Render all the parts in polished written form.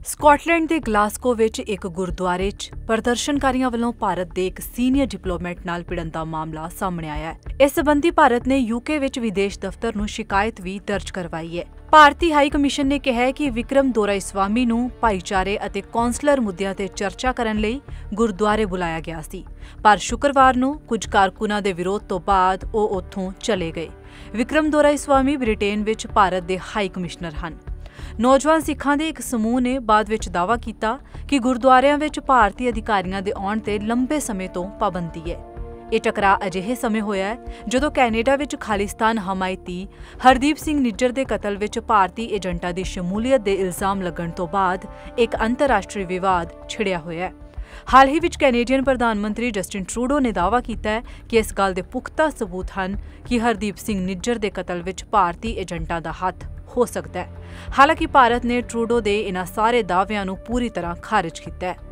Scotland ਦੇ Glasgow ਵਿੱਚ ਇੱਕ ਗੁਰਦੁਆਰੇ 'ਚ ਪ੍ਰਦਰਸ਼ਨਕਾਰੀਆਂ ਵੱਲੋਂ ਭਾਰਤ ਦੇ ਇੱਕ ਸੀਨੀਅਰ ਡਿਪਲੋਮੈਟ ਨਾਲ ਭਿੜਨ ਦਾ ਮਾਮਲਾ ਸਾਹਮਣੇ ਆਇਆ ਹੈ। ਇਸ ਸੰਬੰਧੀ ਭਾਰਤ ਨੇ ਯੂਕੇ ਵਿੱਚ ਵਿਦੇਸ਼ ਦਫ਼ਤਰ ਨੂੰ ਸ਼ਿਕਾਇਤ ਵੀ ਦਰਜ ਕਰਵਾਈ ਹੈ। ਭਾਰਤੀ ਹਾਈ ਕਮਿਸ਼ਨ ਨੇ ਕਿਹਾ ਹੈ ਕਿ ਵਿਕਰਮ ਦੋਰਾਈਸਵਾਮੀ ਨੂੰ ਭਾਈਚਾਰੇ ਅਤੇ ਕੌਂਸਲਰ ਮੁੱਦਿਆਂ ਤੇ ਚਰਚਾ ਕਰਨ ਲਈ ਗੁਰਦੁਆਰੇ ਬੁਲਾਇਆ ਗਿਆ ਸੀ, ਪਰ ਸ਼ੁੱਕਰਵਾਰ ਨੂੰ ਕੁਝ ਕਾਰਕੁਨਾਂ ਦੇ ਵਿਰੋਧ ਤੋਂ ਬਾਅਦ ਉਹ ਉੱਥੋਂ ਚਲੇ ਗਏ। ਵਿਕਰਮ ਦੋਰਾਈਸਵਾਮੀ ਬ੍ਰਿਟੇਨ ਵਿੱਚ ਭਾਰਤ ਦੇ ਹਾਈ ਕਮਿਸ਼ਨਰ ਹਨ। ਨੌਜਵਾਨ ਸਿੱਖਾਂ ਦੇ ਇੱਕ ਸਮੂਹ ਨੇ ਬਾਅਦ ਵਿੱਚ ਦਾਅਵਾ ਕੀਤਾ ਕਿ ਗੁਰਦੁਆਰਿਆਂ ਵਿੱਚ ਭਾਰਤੀ ਅਧਿਕਾਰੀਆਂ ਦੇ ਆਉਣ ਤੇ ਲੰਬੇ ਸਮੇਂ ਤੋਂ ਪਾਬੰਦੀ ਹੈ। ਇਹ ਟਕਰਾਅ ਅਜਿਹੇ ਸਮੇਂ ਹੋਇਆ ਹੈ ਜਦੋਂ ਕੈਨੇਡਾ ਵਿੱਚ ਖਾਲਿਸਤਾਨ ਹਮਾਇਤੀ ਹਰਦੀਪ ਸਿੰਘ ਨਿੱਜਰ ਦੇ ਕਤਲ ਵਿੱਚ ਭਾਰਤੀ ਏਜੰਟਾਂ ਦੀ ਸ਼ਮੂਲੀਅਤ ਦੇ ਇਲਜ਼ਾਮ ਲੱਗਣ ਤੋਂ ਬਾਅਦ ਇੱਕ ਅੰਤਰਰਾਸ਼ਟਰੀ ਵਿਵਾਦ ਛਿੜਿਆ ਹੋਇਆ ਹੈ। ਹਾਲ ਹੀ ਵਿੱਚ ਕੈਨੇਡੀਅਨ ਪ੍ਰਧਾਨ ਮੰਤਰੀ ਜਸਟਿਨ ਟਰੂਡੋ ਨੇ ਦਾਅਵਾ ਕੀਤਾ ਹੈ ਕਿ ਇਸ ਗੱਲ ਦੇ ਪੁਖਤਾ ਸਬੂਤ ਹਨ ਕਿ ਹਰਦੀਪ ਸਿੰਘ ਨਿੱਜਰ ਦੇ ਕਤਲ ਵਿੱਚ ਭਾਰਤੀ ਏਜੰਟਾਂ ਦਾ ਹੱਥ ਹੋ ਸਕਦਾ ਹੈ। ਹਾਲਾਂਕਿ ਭਾਰਤ ਨੇ ਟਰੂਡੋ ਦੇ ਇਨ੍ਹਾਂ ਸਾਰੇ ਦਾਅਵਿਆਂ ਨੂੰ ਪੂਰੀ ਤਰ੍ਹਾਂ ਖਾਰਿਜ ਕੀਤਾ ਹੈ।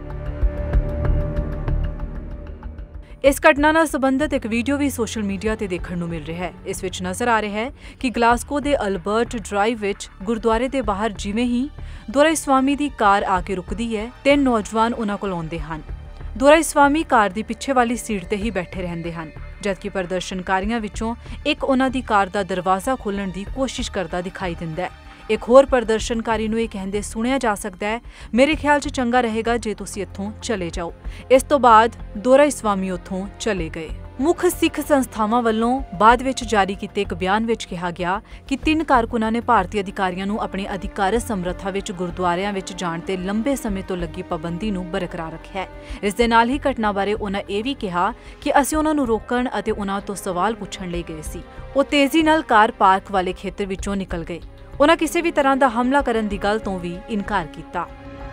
ਇਸ ਘਟਨਾ ਨਾਲ ਸੰਬੰਧਿਤ ਇੱਕ ਵੀਡੀਓ ਵੀ ਸੋਸ਼ਲ ਮੀਡੀਆ ਤੇ ਦੇਖਣ ਨੂੰ ਮਿਲ ਰਿਹਾ ਹੈ। ਇਸ ਵਿੱਚ ਨਜ਼ਰ ਆ ਰਿਹਾ ਹੈ ਕਿ ਗਲਾਸਗੋ ਦੇ ਅਲਬਰਟ ਡਰਾਈਵ ਵਿੱਚ ਗੁਰਦੁਆਰੇ ਦੇ ਬਾਹਰ ਜਿਵੇਂ ਹੀ ਦੋਰਾਈਸਵਾਮੀ ਦੀ ਕਾਰ ਆ ਕੇ ਰੁਕਦੀ ਹੈ, 3 ਨੌਜਵਾਨ ਉਨ੍ਹਾਂ ਕੋਲ ਆਉਂਦੇ ਹਨ। ਦੋਰਾਈਸਵਾਮੀ ਕਾਰ ਦੀ ਪਿੱਛੇ ਵਾਲੀ ਸੀਟ ਤੇ ਹੀ ਬੈਠੇ ਰਹਿੰਦੇ ਹਨ, ਜਦਕਿ ਪ੍ਰਦਰਸ਼ਨਕਾਰੀਆਂ ਵਿੱਚੋਂ ਇੱਕ ਉਨ੍ਹਾਂ ਦੀ ਕਾਰ ਦਾ ਦਰਵਾਜ਼ਾ ਖੋਲ੍ਹਣ ਦੀ ਕੋਸ਼ਿਸ਼ ਕਰਦਾ ਦਿਖਾਈ ਦਿੰਦਾ ਹੈ। ਇੱਕ ਹੋਰ ਪ੍ਰਦਰਸ਼ਨਕਾਰੀ ਨੂੰ ਇਹ ਕਹਿੰਦੇ ਸੁਣਿਆ ਜਾ ਸਕਦਾ ਹੈ, ਮੇਰੇ ਖਿਆਲ 'ਚ ਚੰਗਾ ਰਹੇਗਾ ਜੇ ਤੁਸੀਂ ਇੱਥੋਂ ਚਲੇ ਜਾਓ। ਇਸ ਤੋਂ ਬਾਅਦ ਦੋਰਾਈਸਵਾਮੀ ਉੱਥੋਂ ਚਲੇ ਗਏ। ਮੁੱਖ ਸਿੱਖ ਸੰਸਥਾਵਾਂ ਵੱਲੋਂ ਬਾਅਦ ਵਿੱਚ ਜਾਰੀ ਕੀਤੇ ਇੱਕ ਬਿਆਨ ਵਿੱਚ ਕਿਹਾ ਗਿਆ ਕਿ 3 ਕਾਰਕੁਨਾਂ ਨੇ ਭਾਰਤੀ ਅਧਿਕਾਰੀਆਂ ਨੂੰ ਆਪਣੀ ਅਧਿਕਾਰਤ ਸਮਰੱਥਾ ਵਿੱਚ ਗੁਰਦੁਆਰਿਆਂ ਵਿੱਚ ਜਾਣ ਤੇ ਲੰਬੇ ਸਮੇਂ ਤੋਂ ਲੱਗੀ ਪਾਬੰਦੀ ਨੂੰ ਬਰਕਰਾਰ ਰੱਖਿਆ ਹੈ। ਇਸ ਦੇ ਨਾਲ ਹੀ ਘਟਨਾ ਬਾਰੇ ਉਨ੍ਹਾਂ ਇਹ ਵੀ ਕਿਹਾ ਕਿ ਅਸੀਂ ਉਨ੍ਹਾਂ ਨੂੰ ਰੋਕਣ ਅਤੇ ਉਨ੍ਹਾਂ ਤੋਂ ਸਵਾਲ ਪੁੱਛਣ ਲਈ ਗਏ ਸੀ। ਉਹ ਤੇਜ਼ੀ ਨਾਲ ਕਾਰ ਪਾਰਕ ਵਾਲੇ ਖੇਤਰ ਵਿੱਚੋਂ ਨਿਕਲ ਗਏ। ਉਨ੍ਹਾਂ ਕਿਸੇ ਵੀ ਤਰ੍ਹਾਂ ਦਾ ਹਮਲਾ ਕਰਨ ਦੀ ਗੱਲ ਤੋਂ ਵੀ ਇਨਕਾਰ ਕੀਤਾ।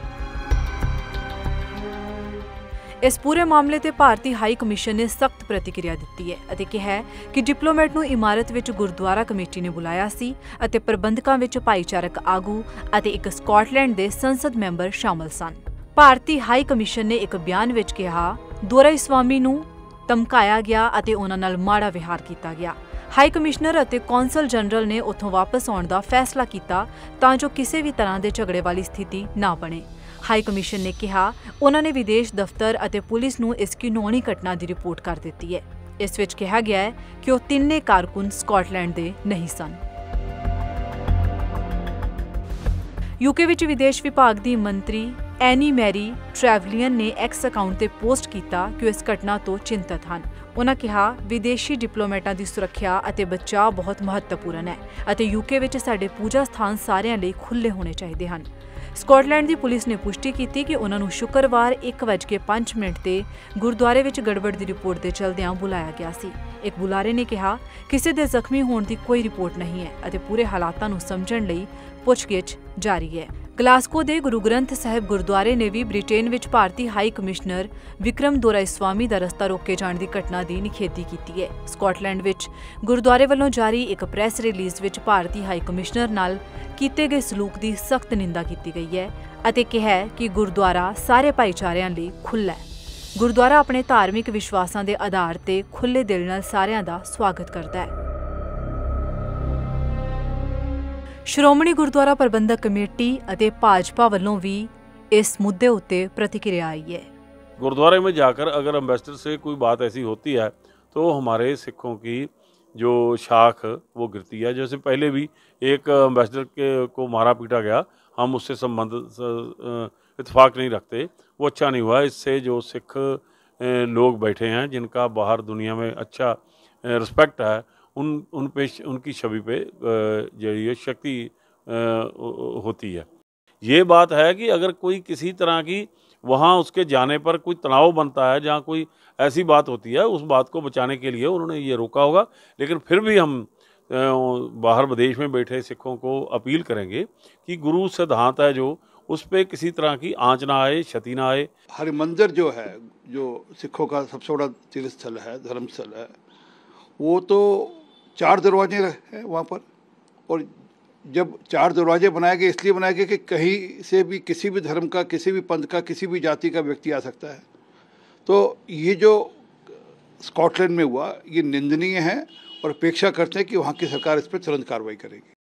ਇਸ ਪੂਰੇ ਮਾਮਲੇ ਤੇ ਭਾਰਤੀ ਹਾਈ ਕਮਿਸ਼ਨ ਨੇ ਸਖਤ ਪ੍ਰਤੀਕਿਰਿਆ ਦਿੱਤੀ ਹੈ ਅਤੇ ਕਿਹਾ ਕਿ ਡਿਪਲੋਮੈਟ ਨੂੰ ਇਮਾਰਤ ਵਿੱਚ ਗੁਰਦੁਆਰਾ ਕਮੇਟੀ ਨੇ ਬੁਲਾਇਆ ਸੀ ਅਤੇ ਪ੍ਰਬੰਧਕਾਂ ਵਿੱਚ ਭਾਈਚਾਰਕ ਆਗੂ ਅਤੇ ਇੱਕ ਸਕਾਟਲੈਂਡ ਦੇ ਸੰਸਦ ਮੈਂਬਰ ਸ਼ਾਮਲ ਸਨ। ਭਾਰਤੀ ਹਾਈ ਕਮਿਸ਼ਨ ਨੇ ਇੱਕ ਬਿਆਨ ਵਿੱਚ ਕਿਹਾ, ਦੋਰਾਈਸਵਾਮੀ ਨੂੰ ਧਮਕਾਇਆ ਗਿਆ ਅਤੇ ਉਨ੍ਹਾਂ ਨਾਲ ਮਾੜਾ ਵਿਹਾਰ ਕੀਤਾ ਗਿਆ। ਹਾਈ ਕਮਿਸ਼ਨਰ ਅਤੇ ਕੌਂਸਲ ਜਨਰਲ ਨੇ ਉੱਥੋਂ ਵਾਪਸ ਆਉਣ ਦਾ ਫੈਸਲਾ ਕੀਤਾ ਤਾਂ ਜੋ ਕਿਸੇ ਵੀ ਤਰ੍ਹਾਂ ਦੇ ਝਗੜੇ ਵਾਲੀ ਸਥਿਤੀ ਨਾ ਬਣੇ। ਹਾਈ ਕਮਿਸ਼ਨ ਨੇ ਕਿਹਾ ਉਨ੍ਹਾਂ ਨੇ ਵਿਦੇਸ਼ ਦਫ਼ਤਰ ਅਤੇ ਪੁਲਿਸ ਨੂੰ ਇਸ ਘਿਨੌਣੀ ਘਟਨਾ ਦੀ ਰਿਪੋਰਟ ਕਰ ਦਿੱਤੀ ਹੈ। ਇਸ ਵਿੱਚ ਕਿਹਾ ਗਿਆ ਹੈ ਕਿ ਉਹ ਤਿੰਨੇ ਕਾਰਕੁਨ ਸਕਾਟਲੈਂਡ ਦੇ ਨਹੀਂ ਸਨ। ਯੂਕੇ ਵਿੱਚ ਵਿਦੇਸ਼ ਵਿਭਾਗ ਦੀ ਮੰਤਰੀ ਐਨੀ ਮੈਰੀ ਟ੍ਰੈਵਲੀਅਨ ਨੇ ਐਕਸ ਅਕਾਊਂਟ ਤੇ ਪੋਸਟ ਕੀਤਾ ਕਿ ਉਹ ਇਸ ਘਟਨਾ ਤੋਂ ਚਿੰਤਤ ਹਨ। ਉਨ੍ਹਾਂ ਕਿਹਾ, ਵਿਦੇਸ਼ੀ ਡਿਪਲੋਮੈਟਾਂ ਦੀ ਸੁਰੱਖਿਆ ਅਤੇ ਬਚਾਅ ਬਹੁਤ ਮਹੱਤਵਪੂਰਨ ਹੈ ਅਤੇ ਯੂਕੇ ਵਿੱਚ ਸਾਡੇ ਪੂਜਾ ਸਥਾਨ ਸਾਰਿਆਂ ਲਈ ਖੁੱਲ੍ਹੇ ਹੋਣੇ ਚਾਹੀਦੇ ਹਨ। ਸਕਾਟਲੈਂਡ ਦੀ ਪੁਲਿਸ ਨੇ ਪੁਸ਼ਟੀ ਕੀਤੀ ਕਿ ਉਨ੍ਹਾਂ ਨੂੰ ਸ਼ੁੱਕਰਵਾਰ 1:05 ਤੇ ਗੁਰਦੁਆਰੇ ਵਿੱਚ ਗੜਬੜ ਦੀ ਰਿਪੋਰਟ ਦੇ ਚਲਦਿਆਂ ਬੁਲਾਇਆ ਗਿਆ ਸੀ। ਇੱਕ ਬੁਲਾਰੇ ਨੇ ਕਿਹਾ, ਕਿਸੇ ਦੇ ਜ਼ਖਮੀ ਹੋਣ ਦੀ ਕੋਈ ਰਿਪੋਰਟ ਨਹੀਂ ਹੈ ਅਤੇ ਪੂਰੇ ਹਾਲਾਤਾਂ ਨੂੰ ਸਮਝਣ ਲਈ ਪੁੱਛਗਿੱਛ ਜਾਰੀ ਹੈ। ਗਲਾਸਗੋ ਦੇ ਗੁਰੂ ਗ੍ਰੰਥ ਸਾਹਿਬ ਗੁਰਦੁਆਰੇ ਨੇ ਵੀ ਬ੍ਰਿਟੇਨ ਵਿੱਚ ਭਾਰਤੀ ਹਾਈ ਕਮਿਸ਼ਨਰ ਵਿਕਰਮ ਦੋਰਾਈਸਵਾਮੀ ਦਾ ਰਸਤਾ ਰੋਕੇ ਜਾਣ ਦੀ ਘਟਨਾ ਦੀ ਨਿਖੇਧੀ ਕੀਤੀ ਹੈ। ਸਕਾਟਲੈਂਡ ਵਿੱਚ ਗੁਰਦੁਆਰੇ ਵੱਲੋਂ ਜਾਰੀ ਇੱਕ ਪ੍ਰੈਸ ਰਿਲੀਜ਼ ਵਿੱਚ ਭਾਰਤੀ ਹਾਈ ਕਮਿਸ਼ਨਰ ਨਾਲ ਕੀਤੇ ਗਏ ਸਲੂਕ ਦੀ ਸਖਤ ਨਿੰਦਾ ਕੀਤੀ ਗਈ ਹੈ ਅਤੇ ਕਿਹਾ ਕਿ ਗੁਰਦੁਆਰਾ ਸਾਰੇ ਭਾਈਚਾਰਿਆਂ ਲਈ ਖੁੱਲ੍ਹਾ ਹੈ। ਗੁਰਦੁਆਰਾ ਆਪਣੇ ਧਾਰਮਿਕ ਵਿਸ਼ਵਾਸਾਂ ਦੇ ਆਧਾਰ ਤੇ ਖੁੱਲ੍ਹੇ ਦਿਲ ਨਾਲ ਸਾਰਿਆਂ ਦਾ ਸਵਾਗਤ ਕਰਦਾ ਹੈ। ਸ਼੍ਰੋਮਣੀ ਗੁਰਦੁਆਰਾ ਪ੍ਰਬੰਧਕ ਕਮੇਟੀ ਅਤੇ ਭਾਜਪਾ ਵੱਲੋਂ ਵੀ इस मुद्दे उत्ते प्रतिक्रिया आई है। गुरुद्वारे में जाकर अगर एम्बेसडर से कोई बात ऐसी होती है तो हमारे सिखों की जो शाख वो गिरती है। जैसे पहले भी एक एम्बेसडर को मारा पीटा गया, हम उससे संबंध इत्तेफाक नहीं रखते, वो अच्छा नहीं हुआ। इससे जो सिख लोग बैठे हैं जिनका बाहर दुनिया में अच्छा रिस्पेक्ट है, उन पे उनकी छवि पे जो ये शक्ति होती है। ये बात है कि अगर कोई किसी तरह की वहाँ उसके जाने पर कोई तनाव बनता है, जहाँ कोई ऐसी बात होती है, उस बात को बचाने के लिए उन्होंने ये रोका होगा। लेकिन फिर भी हम बाहर विदेश में बैठे सिखों को अपील करेंगे कि गुरु सिद्धांत है जो, उस पर किसी तरह की आँच ना आए, क्षति ना आए। हरिमंदिर जो है, जो सिखों का सबसे बड़ा तीर्थस्थल है, धर्मस्थल है, वो तो 4 दरवाजे हैं वहाँ पर। और जब 4 दरवाजे बनाए गए, इसलिए बनाए गए कि कहीं से भी किसी भी धर्म का, किसी भी पंथ का, किसी भी जाति का व्यक्ति आ सकता है। तो ये जो स्कॉटलैंड में हुआ ये निंदनीय है और अपेक्षा करते हैं कि वहाँ की सरकार इस पर तुरंत कार्रवाई करेगी।